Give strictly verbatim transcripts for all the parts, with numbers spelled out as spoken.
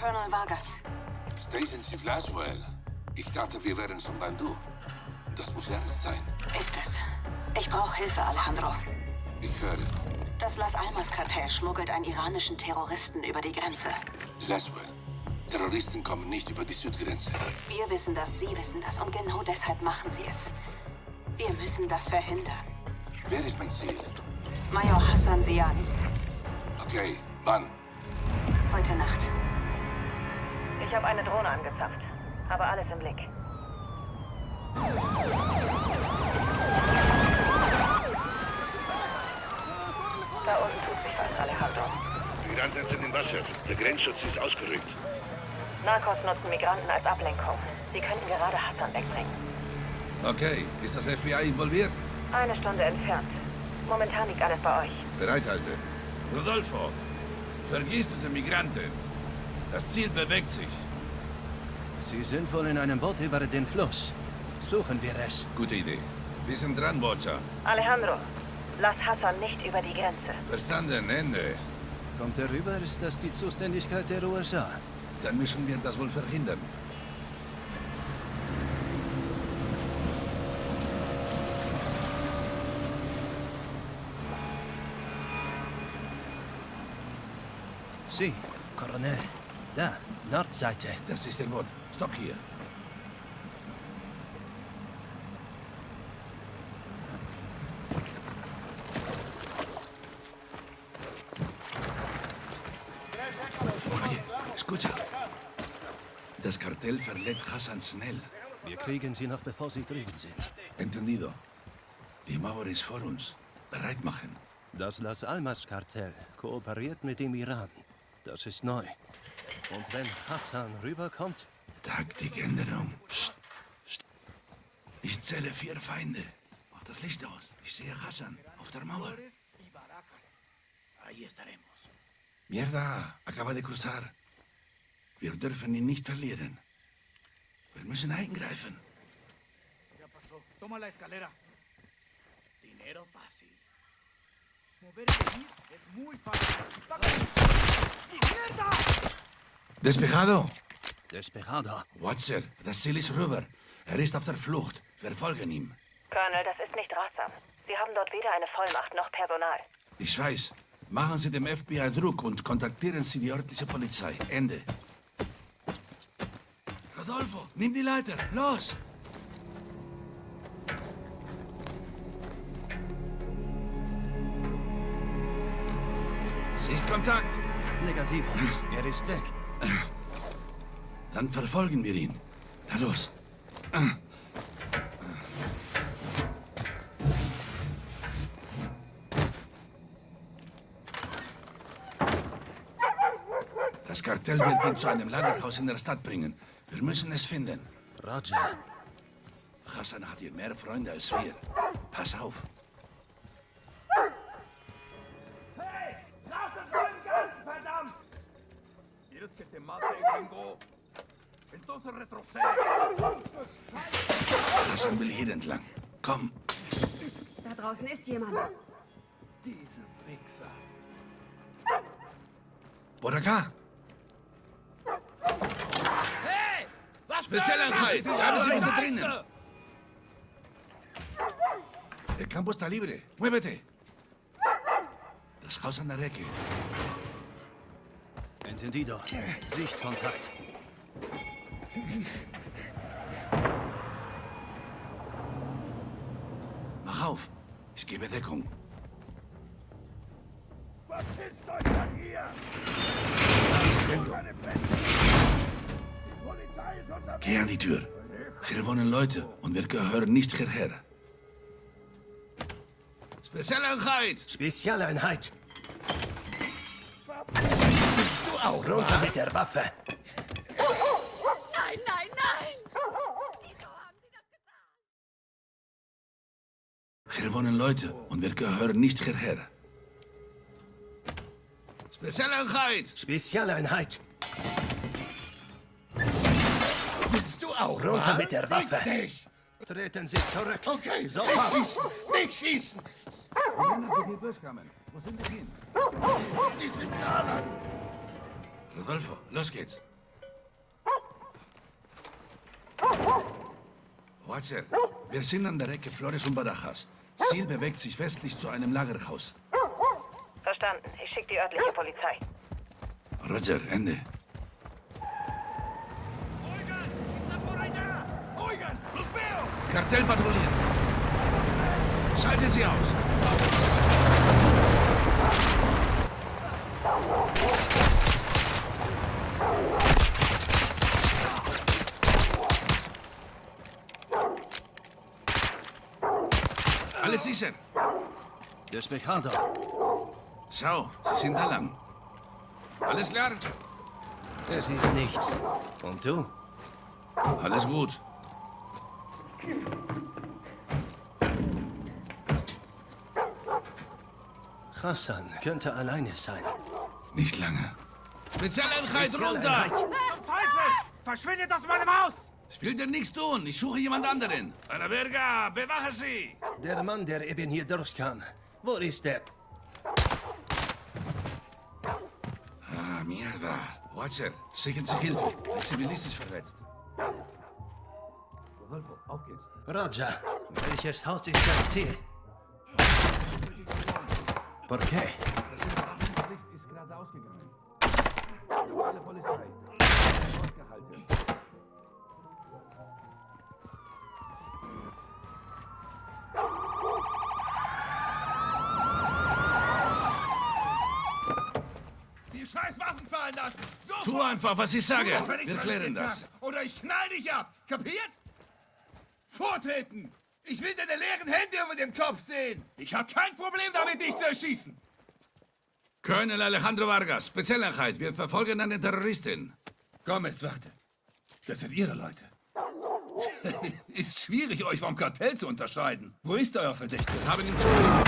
Colonel Vargas. Stacy Laswell. Ich dachte, wir wären schon beim Du. Das muss ernst sein. Ist es. Ich brauche Hilfe, Alejandro. Ich höre. Das Las Almas-Kartell schmuggelt einen iranischen Terroristen über die Grenze. Laswell. Terroristen kommen nicht über die Südgrenze. Wir wissen das, Sie wissen das und genau deshalb machen Sie es. Wir müssen das verhindern. Wer ist mein Ziel? Major Hassan Siani. Okay, wann? Heute Nacht. Ich habe eine Drohne angezapft. Habe alles im Blick. Da unten tut sich was, Alejandro. Migranten sind im Wasser. Der Grenzschutz ist ausgerückt. Narcos nutzen Migranten als Ablenkung. Sie könnten gerade Hassan wegbringen. Okay, ist das F B I involviert? Eine Stunde entfernt. Momentan liegt alles bei euch. Bereithalte. Rodolfo, vergiss diese Migranten. Das Ziel bewegt sich. Sie sind wohl in einem Boot über den Fluss. Suchen wir es. Gute Idee. Wir sind dran, Bocha. Alejandro, lass Hassan nicht über die Grenze. Verstanden, Ende. Kommt er rüber, ist das die Zuständigkeit der U S A. Dann müssen wir das wohl verhindern. Sie, Colonel. Da, Nordseite. Das ist der Boot. Stopp hier. Oye, escucha. Das Kartell verlädt Hassan schnell. Wir kriegen sie noch, bevor sie drüben sind. Entendido. Die Mauer ist vor uns. Bereit machen. Das Las Almas-Kartell kooperiert mit dem Iran. Das ist neu. Und wenn Hassan rüberkommt... Taktikänderung. Psst. Psst. Ich zähle vier Feinde. Mach das Licht aus. Ich sehe Hassan auf der Mauer. Mierda, acaba de cruzar. Wir dürfen ihn nicht verlieren. Wir müssen eingreifen. Toma la escalera. Dinero fácil. Mover el jeep es muy fácil. ¡Mierda! Despejado. Despejado. Watcher, das Ziel ist rüber. Er ist auf der Flucht. Wir folgen ihm. Colonel, das ist nicht ratsam. Sie haben dort weder eine Vollmacht noch Personal. Ich weiß. Machen Sie dem F B I Druck und kontaktieren Sie die örtliche Polizei. Ende. Rodolfo, nimm die Leiter. Los! Sichtkontakt. Negativ. Er ist weg. Dann verfolgen wir ihn. Na los. Das Kartell wird ihn zu einem Lagerhaus in der Stadt bringen. Wir müssen es finden. Roger. Hassan hat hier mehr Freunde als wir. Pass auf. ¡Hey! ¡Lass es meinen Gas, verdammt! ¿Quieres que te mate, gringo? Entonces retrocede. Hassan will hier entlang. Komm. Da draußen ist jemand. Diese Wichser. Por acá. Hey! Was Spezialeinheit. Wir haben sie unten drinnen. El campo está libre. Muévete. Das Haus an der Ecke. Entendido. Sichtkontakt. Mach auf. Ich gebe Deckung. Was ist euch denn hier? Geh an die Tür. Hier wohnen Leute und wir gehören nicht hierher. Spezialeinheit! Spezialeinheit. Du auch, Runter mit der Waffe. Nein, nein, nein! Wieso haben Sie das getan? Hier wohnen Leute und wir gehören nicht hierher. Spezialeinheit! Spezialeinheit. Willst du auch? Runter mal? mit der Waffe. Richtig. Treten Sie zurück. Okay, Sofort. nicht schießen! Nicht schießen! Wenn wir hier durchkamen, wo sind wir hin? Die sind da lang. Rodolfo, los geht's. Roger, wir sind an der Ecke Flores und Barajas. Ziel bewegt sich westlich zu einem Lagerhaus. Verstanden. Ich schicke die örtliche Polizei. Roger, Ende. Kartell patrouillieren. Schalte sie aus. Alles sicher. Das Mikado. Schau, sie sind da lang. Alles klar? Es ist nichts. Und du? Alles gut. Hassan könnte alleine sein. Nicht lange. Spezialeinheit runter! Spezialeinheit. Teufel! Verschwindet aus meinem Haus! Ich will dir nichts tun. Ich suche jemand anderen. Ana Verga, bewache sie! Der Mann, der eben hier durchkam. Wo ist er? Ah, mierda. Watcher, sichern Sie Hilfe. Ein Zivilist ist verletzt. Rodolfo, auf geht's. Roger, welches Haus ist das Ziel? Por qué? Das Licht ist gerade ausgegangen. Alle Polizei. Ausgehalten. Die scheiß Waffen fallen lassen! Sofort! Tu einfach, was ich sage. Wenn ich Wir was klären nicht das. sag, Oder ich knall dich ab! Kapiert? Vortreten! Ich will deine leeren Hände über dem Kopf sehen! Ich habe kein Problem damit, dich zu erschießen! Colonel Alejandro Vargas, Spezialeinheit. Wir verfolgen eine Terroristin. Gomez, warte. Das sind Ihre Leute. Ist schwierig, euch vom Kartell zu unterscheiden. Wo ist euer Verdächtiger? Wir haben ihn zugeliefert.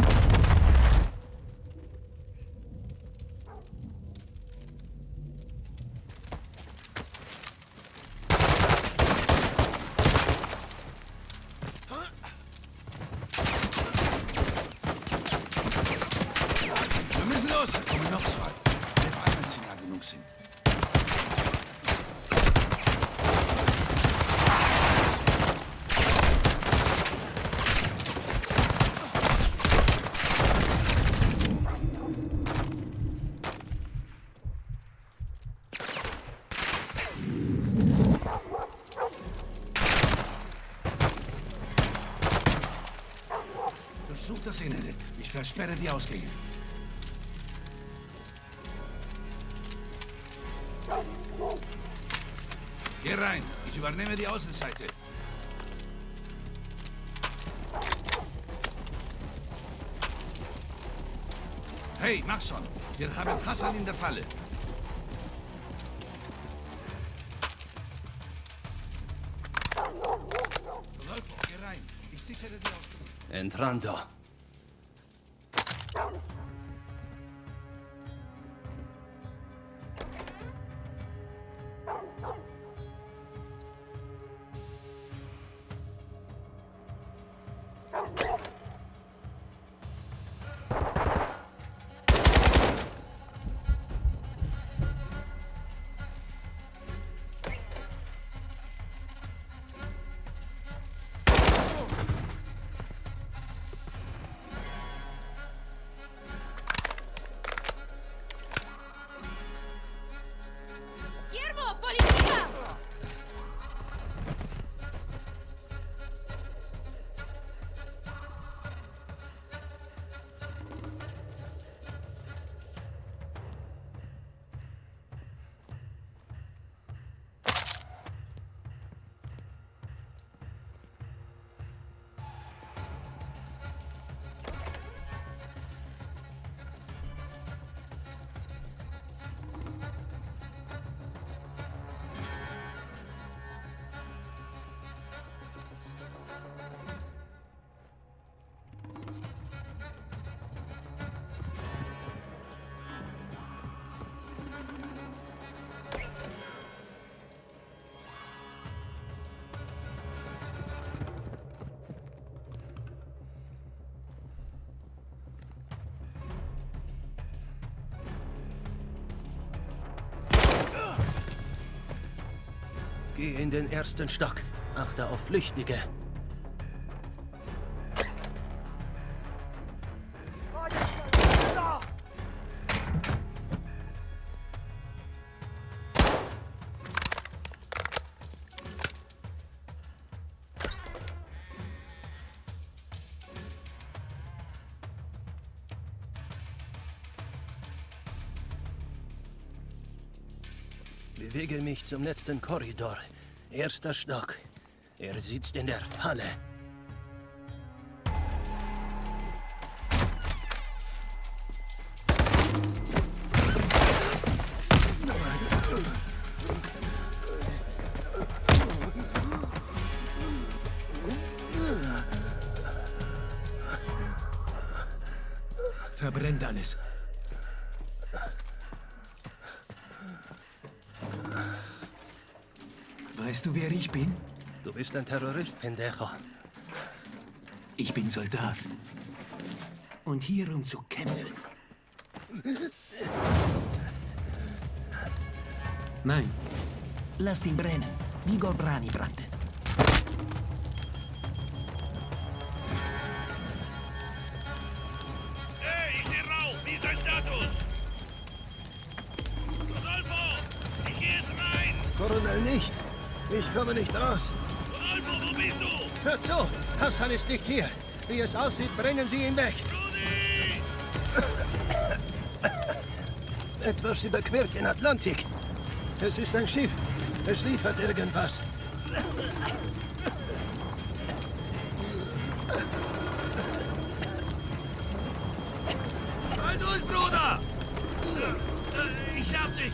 Wir müssen los. Da kommen noch zwei. Bleib ein, wenn sie nah genug sind. Durchsuch das Innere. Ich versperre die Ausgänge. Geh rein. Ich übernehme die Außenseite. Hey, mach schon. Wir haben Hassan in der Falle. Rodolfo, geh rein. Ich sichere die Ausgänge. Entrando. ¡Siervo! ¡Policía! Geh in den ersten Stock. Achte auf Flüchtige. Bewege mich zum letzten Korridor. Erster Stock. Er sitzt in der Falle. Verbrennt alles. Weißt du, wer ich bin? Du bist ein Terrorist, Pendejo. Ich bin Soldat. Und hier, um zu kämpfen. Nein. Lasst ihn brennen, wie Gorbrani brannte. Hey, ich seh Rauch! Wie ist dein Status? Rodolfo! Ich geh jetzt rein! Coronel, nicht! Ich komme nicht raus! Rodolfo, wo bist du? Hört zu! Hassan ist nicht hier! Wie es aussieht, bringen Sie ihn weg! Rudi! Etwas überquert den Atlantik. Es ist ein Schiff. Es liefert irgendwas. Halt durch, Bruder! Ich schaff dich!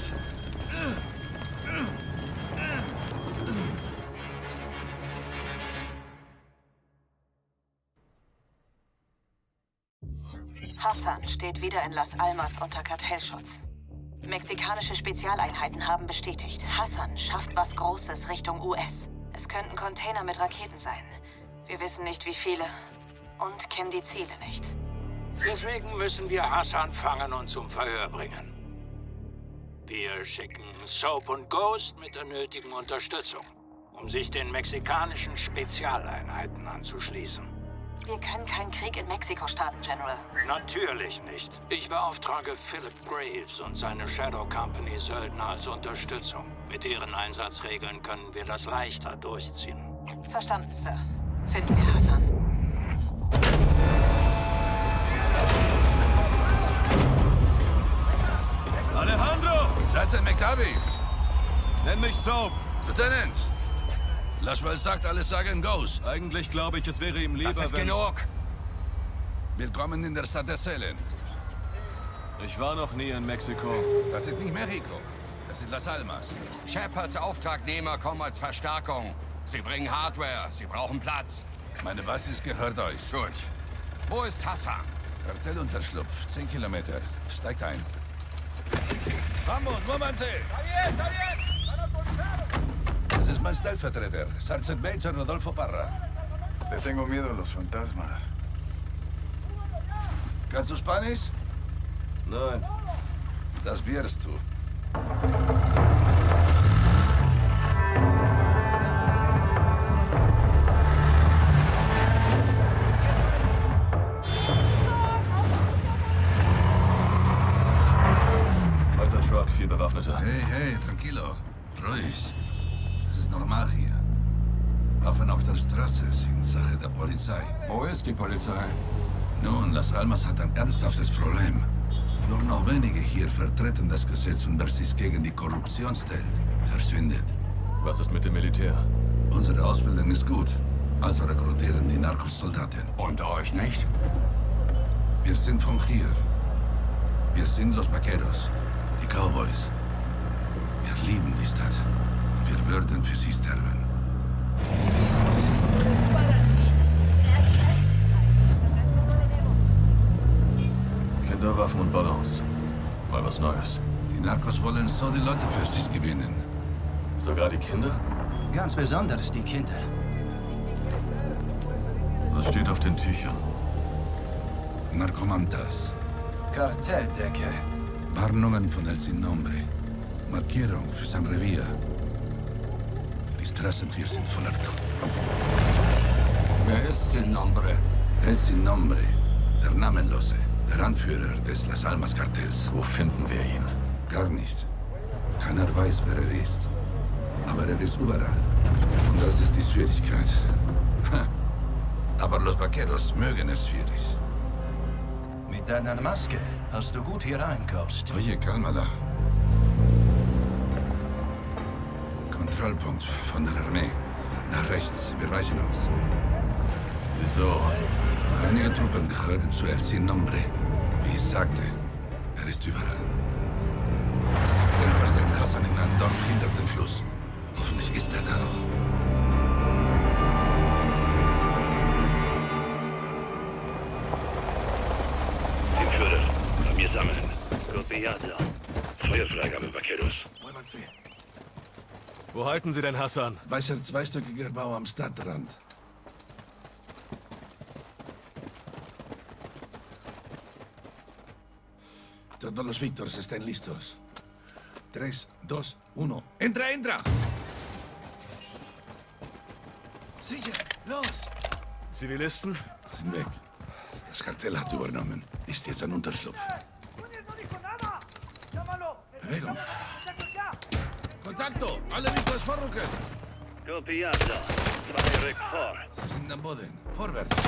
Hassan steht wieder in Las Almas unter Kartellschutz. Mexikanische Spezialeinheiten haben bestätigt, Hassan schafft was Großes Richtung U S. Es könnten Container mit Raketen sein. Wir wissen nicht, wie viele und kennen die Ziele nicht. Deswegen müssen wir Hassan fangen und zum Verhör bringen. Wir schicken Soap und Ghost mit der nötigen Unterstützung, um sich den mexikanischen Spezialeinheiten anzuschließen. Wir können keinen Krieg in Mexiko starten, General. Natürlich nicht. Ich beauftrage Philip Graves und seine Shadow Company Söldner als Unterstützung. Mit ihren Einsatzregeln können wir das leichter durchziehen. Verstanden, Sir. Finden wir Hassan. Alejandro! Sergeant McTavish! Nenn mich Soap. Lieutenant! Laswell sagt, alles sagen Ghost. Eigentlich glaube ich, es wäre ihm lieber, Das ist wenn... genug! Willkommen in der Stadt der Zellen. Ich war noch nie in Mexiko. Das ist nicht Mexiko. Das sind Las Almas. Shepards Auftragnehmer kommen als Verstärkung. Sie bringen Hardware, sie brauchen Platz. Meine Basis gehört euch. Gut. Wo ist Hassan? Kartellunterschlupf, zehn Kilometer. Steigt ein. Vamos, muévanse! Das ist mein Stellvertreter, Sergeant Major Rodolfo Parra. Le tengo miedo a los fantasmas. Kannst du Spanisch? Nein. Das wirst du. Weißer Truck, viel Bewaffneter. Hey, hey, tranquilo. Ruhig. Das ist normal hier. Waffen auf der Straße sind Sache der Polizei. Wo ist die Polizei? Nun, Las Almas hat ein ernsthaftes Problem. Nur noch wenige hier vertreten das Gesetz und wer sich gegen die Korruption stellt, verschwindet. Was ist mit dem Militär? Unsere Ausbildung ist gut, also rekrutieren die Narcos-Soldaten. Und euch nicht? Wir sind von hier. Wir sind Los Vaqueros, die Cowboys. Wir lieben die Stadt und wir würden für sie sterben. Kinderwaffen und Ballons. Mal was Neues. Die Narcos wollen so die Leute für sich gewinnen. Sogar die Kinder? Ganz besonders die Kinder. Was steht auf den Tüchern? Narcomantas. Kartelldecke. Warnungen von El Sin Nombre. Markierung für sein Revier. Die Straßen hier sind voller Tod. Wer ist Sin Nombre? El Sin Nombre, der Namenlose, der Anführer des Las Almas Kartells. Wo finden wir ihn? Gar nicht. Keiner weiß, wer er ist. Aber er ist überall. Und das ist die Schwierigkeit. Aber Los Vaqueros mögen es schwierig. Mit deiner Maske hast du gut hier rein, Ghost. Oye, cálmala. Kontrollpunkt von der Armee. Nach rechts. Wir weichen aus. Wieso? Einige Truppen gehören zu El Sin Nombre. Wie ich sagte, er ist überall. Er versteckt Hassan in einem Dorf hinter dem Fluss. Hoffentlich ist er da noch. Den Führer. Bei mir sammeln. Copiado. Feuerfreigabe, Vaqueros. Wo halten Sie denn Hassan? Weißer zweistöckiger Bau am Stadtrand. Todos los Víctors estén listos. Tres, dos, uno. ¡Entra, entra! Sicher, los! Zivilisten? Sind weg. Das Kartell hat übernommen. Ist jetzt ein Unterschlupf. Bewegung. Contacto! Alle Víctors vorrücken! Copiado. Zwei rück vor. Sie sind am Boden. Vorwärts.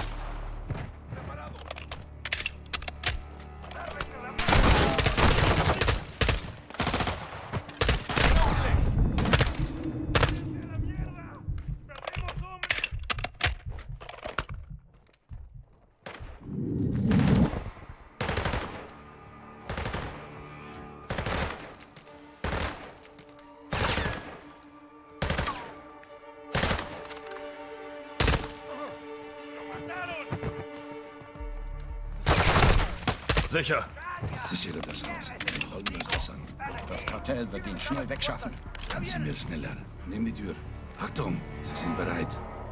Sicher. Sichere das Haus. Wir holen uns das an. Das Kartell wird ihn schnell wegschaffen. Dann sind wir schneller. Nimm die Tür. Achtung, Sie sind bereit.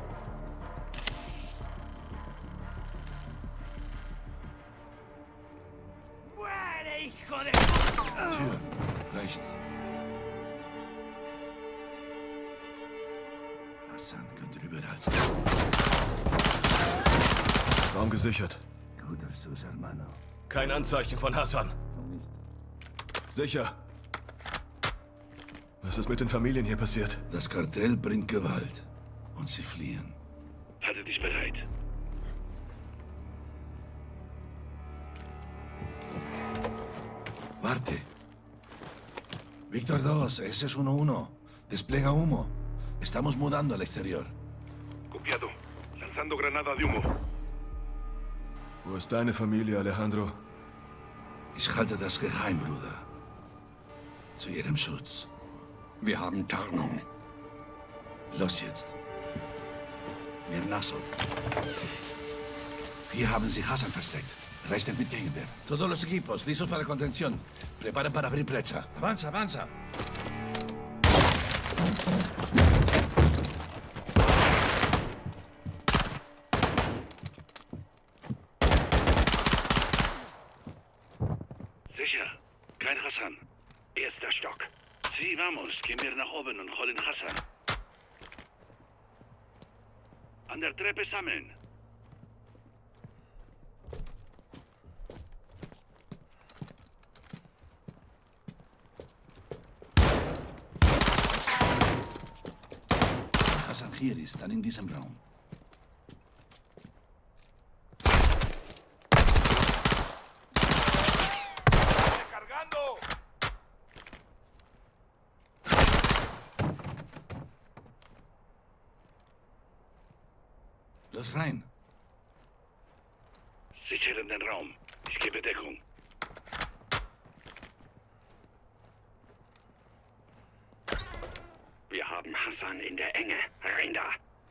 Tür, rechts. Hassan könnte überall sein. Raum gesichert. Guter Sus, hermano. Kein Anzeichen von Hassan. Sicher. Was ist mit den Familien hier passiert? Das Kartell bringt Gewalt. Und sie fliehen. Halte dich bereit. Warte. Víctor dos, ese es uno uno. Despliega humo. Estamos mudando al exterior. Copiado. Lanzando granada de humo. Wo ist deine Familie, Alejandro? Ich halte das geheim, Bruder. Zu ihrem Schutz. Wir haben Tarnung. Los jetzt. Mir Nassel. Hier haben sie Hassan versteckt. Reisten mit Gegenwehr. Todos los equipos, listos para contención. Preparen para abrir brecha. Avanza, avanza. Sicher. Kein Hassan. Erster Stock. Sí, vamos. Gehen wir nach oben und holen Hassan. An der Treppe sammeln. Hassan hier ist, dann in diesem Raum. Los rein. Sichern den Raum. Ich gebe Deckung. Wir haben Hassan in der Enge. Rein da.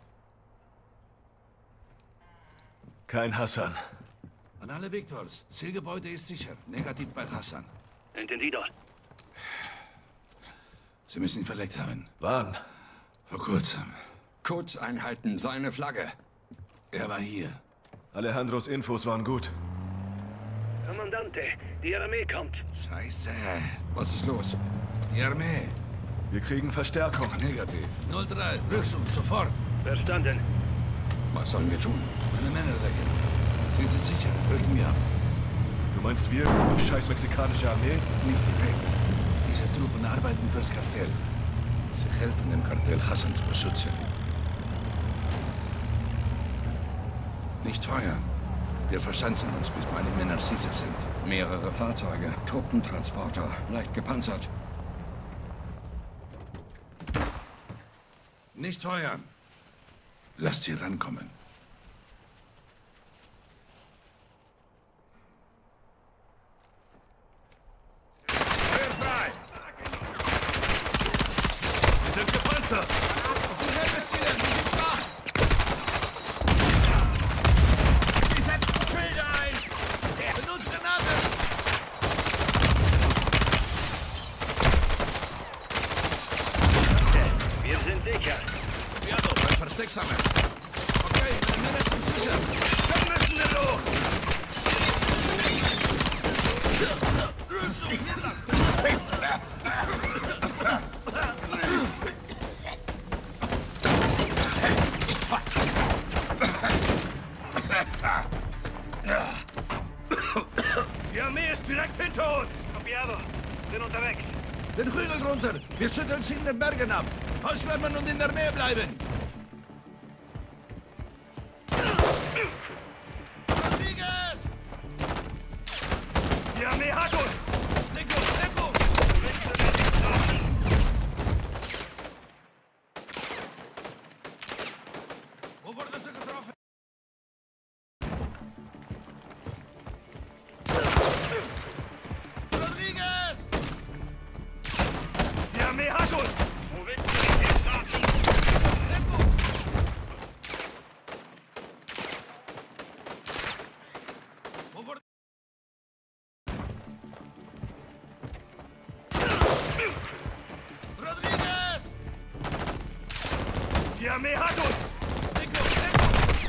Kein Hassan. An alle Victors. Zielgebäude ist sicher. Negativ bei Hassan. Entendido. Sie müssen ihn verlegt haben. Wann? Vor kurzem. Kurzeinheiten, seine Flagge. Er war hier. Alejandros Infos waren gut. Kommandante, die Armee kommt. Scheiße. Was ist los? Die Armee. Wir kriegen Verstärkung. Negativ. null drei. Rückzug, sofort. Verstanden. Was sollen wir tun? Meine Männer decken. Sie sind sicher. Rücken wir ab. Du meinst wir, die scheiß mexikanische Armee? Nicht direkt. Diese Truppen arbeiten fürs Kartell. Sie helfen dem Kartell, Hassan zu beschützen. Nicht feuern. Wir verschanzen uns, bis meine Männer sicher sind. Mehrere Fahrzeuge, Truppentransporter, leicht gepanzert. Nicht feuern. Lasst sie rankommen. Feuer frei! Wir sind gepanzert! Die Heeresziele, die sind schwach! Sie setzen Schilde ein! Benutzt Granaten! Wir sind sicher. Piano, beim Verstecksammeln. Okay, die Männer sind sicher. Dann müssen wir los! Die Armee ist direkt hinter uns! Copiado. Bin unterwegs. Den Hügel runter! Wir schütteln sie in den Bergen ab! Ausschwemmen und in der Nähe bleiben! Rodriguez! Die Armee hat uns! Deckung! Deckung! Wo wurdest du getroffen? Rodriguez! Die Armee hat uns! Rodriguez! Die Armee hat uns! Deckung! Deckung!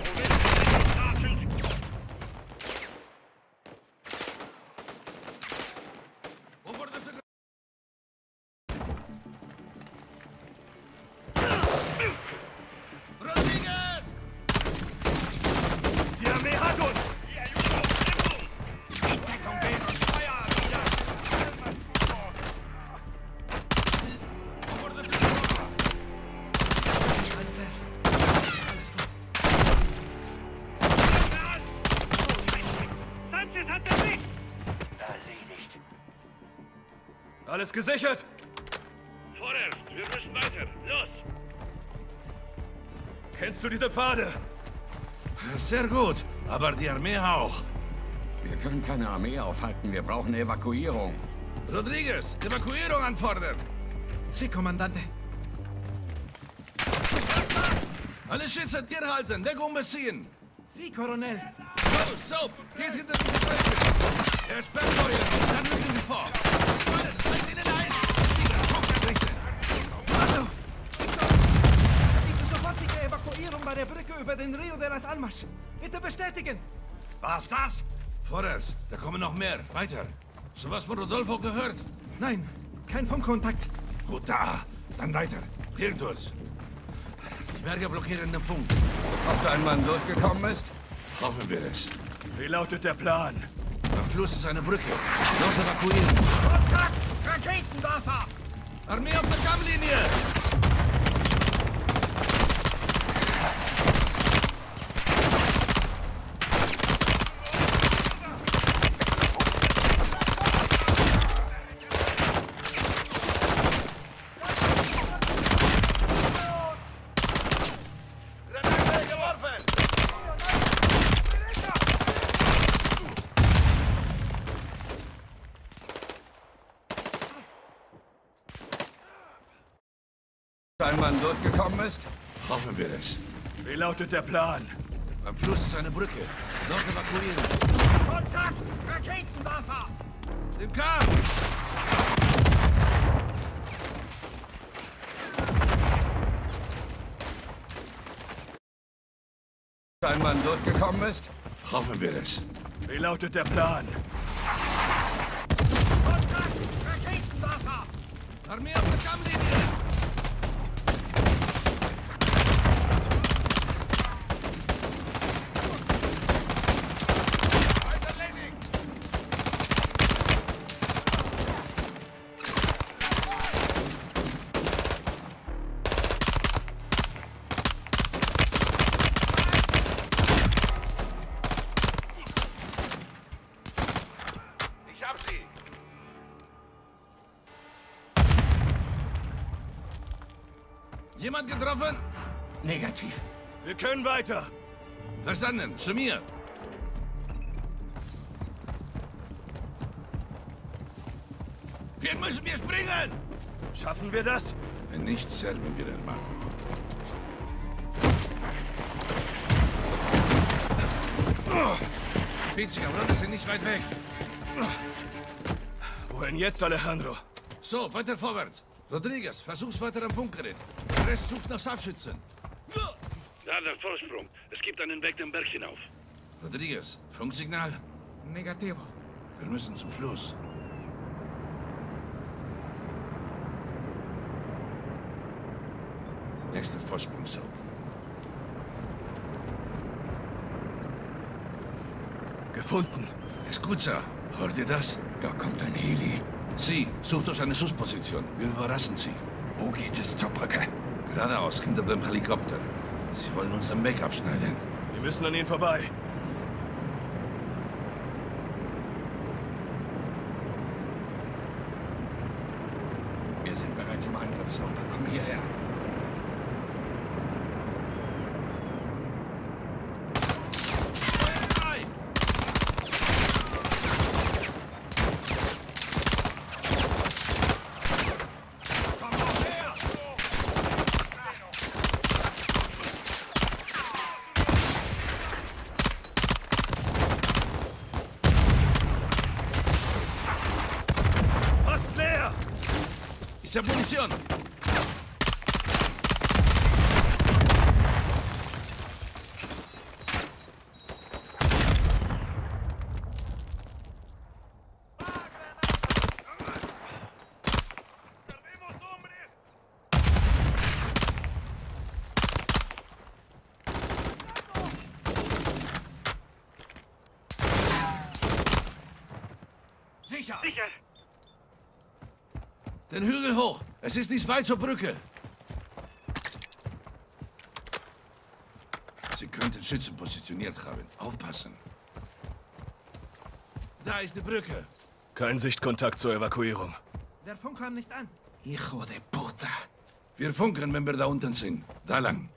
Wo wurdest du getroffen? Rodriguez! Die Armee hat uns! Deckung gehen und Feuer wieder! Wo wurdest du getroffen? Alles gut. Sanchez hat den Weg! Erledigt. Alles gesichert! Vorerst, wir müssen weiter. Los! Kennst du diese Pfade? Sehr gut, aber die Armee auch. Wir können keine Armee aufhalten. Wir brauchen Evakuierung. Rodriguez, Evakuierung anfordern. Sí, Comandante. Alle Schütze hier halten, Deckung beziehen. Sí, Coronel. So, so, geht hinter diese Fläche. Er sperrt Feuer, dann rücken Sie vor. Halt ihnen ein! Wieder, Druckrichte. Hallo! Bitte sofortige Evakuierung bei der Brücke über den Rio de las Almas. Bitte bestätigen! Was das? Vorerst, da kommen noch mehr. Weiter. Sowas von Rodolfo gehört? Nein, kein Funkkontakt. Gut, da. Dann weiter. Hier durch. Die Berge blockieren den Funk. Ob dein Mann durchgekommen ist? Hoffen wir es. Wie lautet der Plan? Am Fluss ist eine Brücke. Dort evakuieren. Kontakt! Raketenwerfer! Armee auf der Kammlinie! Granate geworfen! Dein Mann durchgekommen ist? Hoffen wir es. Wie lautet der Plan? Am Fluss ist eine Brücke. Dort evakuieren. Kontakt! Raketenwerfer! Im Kahn! Dein Mann durchgekommen ist? Hoffen wir es. Wie lautet der Plan? Kontakt! Raketenwerfer! Armee auf der Kammlinie! Ich hab sie! Jemand getroffen? Negativ. Wir können weiter. Verstanden. Zu mir. Wir müssen wir springen! Schaffen wir das? Wenn nicht, sterben wir den Mann. Pizzi, aber sind nicht weit weg. Wohin jetzt, Alejandro? So, weiter vorwärts. Rodriguez, versuch's weiter am Bunkern. Der Rest sucht nach Scharfschützen. Da, der Vorsprung. Es gibt einen Weg den Berg hinauf. Rodriguez, Funksignal? Negativo. Wir müssen zum Fluss. Nächster Vorsprung, so. Gefunden. Ist gut, Sir. Hört ihr das? Da kommt ein Heli. Sie, sucht euch eine Schussposition. Wir überraschen Sie. Wo geht es zur Brücke? Geradeaus, hinter dem Helikopter. Sie wollen uns am Weg abschneiden. Wir müssen an ihnen vorbei. Wir sind bereit zum Angriff, Soap. Komm hierher. Ich habe Munition. Sicher! Sicher! Den Hügel hoch. Es ist nicht weit zur Brücke. Sie könnten Schützen positioniert haben. Aufpassen. Da ist die Brücke. Kein Sichtkontakt zur Evakuierung. Der Funk kam nicht an. Hijo de puta. Wir funken, wenn wir da unten sind. Da lang.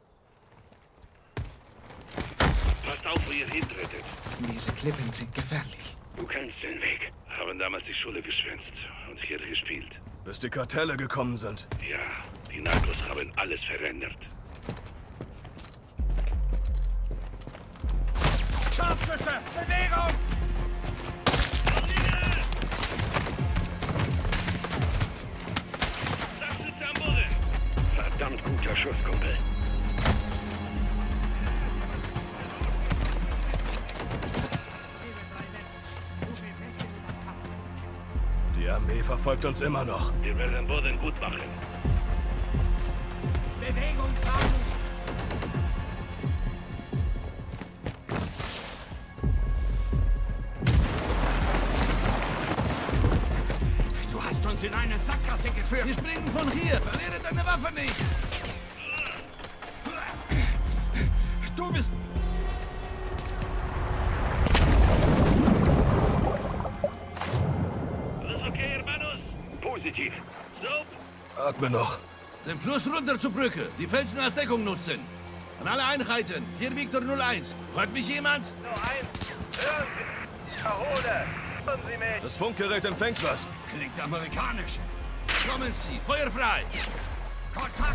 Passt auf, wo ihr hintretet. Diese Klippen sind gefährlich. Du kennst den Weg. Haben damals die Schule geschwänzt und hier gespielt. Bis die Kartelle gekommen sind. Ja, die Narcos haben alles verändert. Scharfschüsse! Bewegung! Sachsitze am Boden! Verdammt guter Schuss, Kumpel. Die Armee verfolgt uns immer noch. Wir werden Boden gut machen. Bewegungsraum! Du hast uns in eine Sackgasse geführt. Wir springen von hier. Verliere deine Waffe nicht. Du bist... Alles okay, Hermanos? Positiv. So, Atme noch. Den Fluss runter zur Brücke. Die Felsen als Deckung nutzen. An alle Einheiten. Hier Victor null eins. Hört mich jemand? null eins! Hören Sie! Erhole! Hören Sie mich! Das Funkgerät empfängt was. Klingt amerikanisch. Kommen Sie. Feuer frei. Kontakt!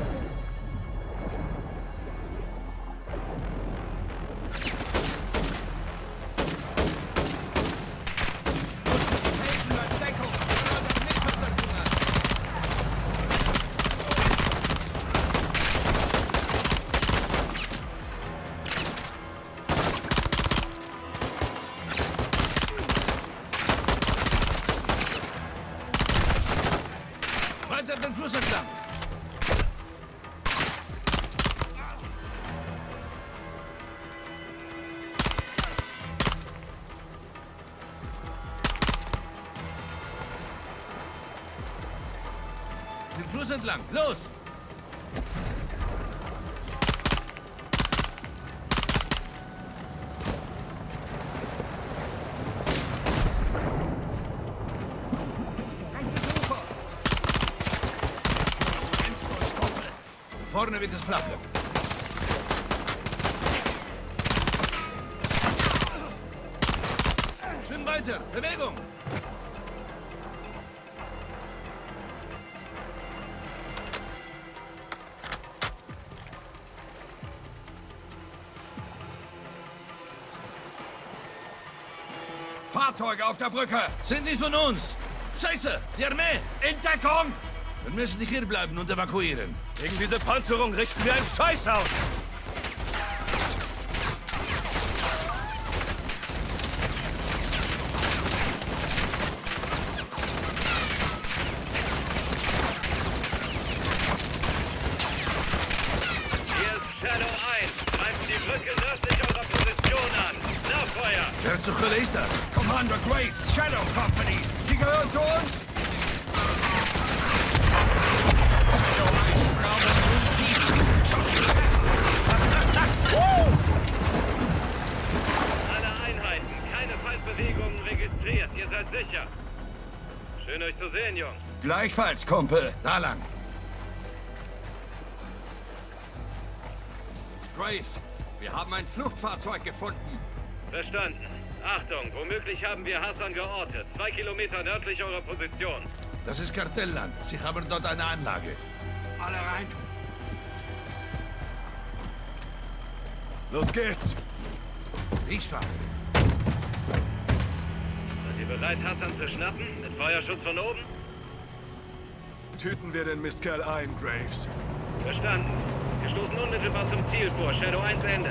Weiter den Fluss entlang. Den Fluss entlang. Los! vorne wird es flacher. Schwimm weiter! Bewegung! Fahrzeuge auf der Brücke! Sind nicht von uns! Scheiße! Die Armee! In Deckung! Wir müssen nicht hier bleiben und evakuieren. Gegen diese Panzerung richten wir einen Scheiß aus! Wer zur Hölle ist das? Commander Graves, Shadow Company. Sie gehören zu uns? Shadow eins, Bravo null sieben. Schuss Alle Einheiten, keine Feindbewegungen registriert. Ihr seid sicher. Schön euch zu sehen, Jungs. Gleichfalls, Kumpel. Da lang. Graves, wir haben ein Fluchtfahrzeug gefunden. Verstanden. Achtung, womöglich haben wir Hassan geortet. Zwei Kilometer nördlich eurer Position. Das ist Kartellland. Sie haben dort eine Anlage. Alle rein. Los geht's. Ich fahre. Seid ihr bereit, Hassan zu schnappen? Mit Feuerschutz von oben? Tüten wir den Mistkerl ein, Graves. Verstanden. Wir stoßen unmittelbar zum Ziel vor. Shadow eins Ende.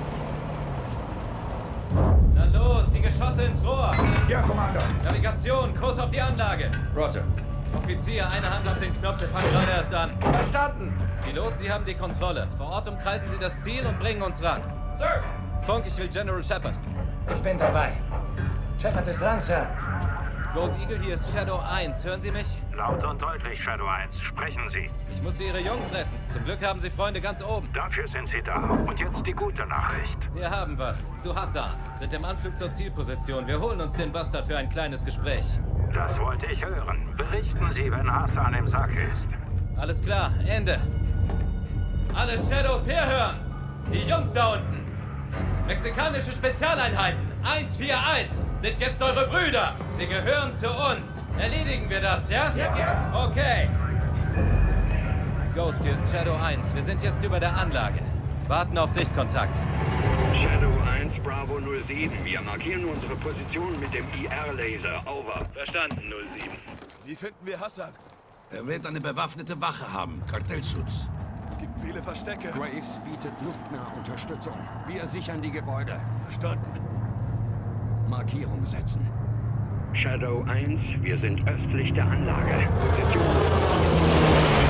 Na los, die Geschosse ins Rohr! Ja, Kommando. Navigation, Kurs auf die Anlage. Roger. Offizier, eine Hand auf den Knopf, wir fangen gerade erst an. Verstanden. Pilot, Sie haben die Kontrolle. Vor Ort umkreisen Sie das Ziel und bringen uns ran. Sir. Funk, ich will General Shepard. Ich bin dabei. Shepard ist dran, Sir. Gold Eagle, hier ist Shadow eins. Hören Sie mich? Laut und deutlich, Shadow eins. Sprechen Sie. Ich musste Ihre Jungs retten. Zum Glück haben Sie Freunde ganz oben. Dafür sind Sie da. Und jetzt die gute Nachricht. Wir haben was. Zu Hassan. Sind im Anflug zur Zielposition. Wir holen uns den Bastard für ein kleines Gespräch. Das wollte ich hören. Berichten Sie, wenn Hassan im Sack ist. Alles klar. Ende. Alle Shadows herhören. Die Jungs da unten. Mexikanische Spezialeinheiten eins vier eins sind jetzt eure Brüder. Sie gehören zu uns. Erledigen wir das, ja? Ja, gern. Okay. Ghost, hier ist Shadow eins. Wir sind jetzt über der Anlage. Warten auf Sichtkontakt. Shadow eins, Bravo null sieben. Wir markieren unsere Position mit dem I R-Laser. Over. Verstanden, null sieben. Wie finden wir Hassan? Er wird eine bewaffnete Wache haben. Kartellschutz. Es gibt viele Verstecke. Graves bietet Luftnahunterstützung. Wir sichern die Gebäude. Verstanden. Markierung setzen. Shadow eins, wir sind östlich der Anlage. Position.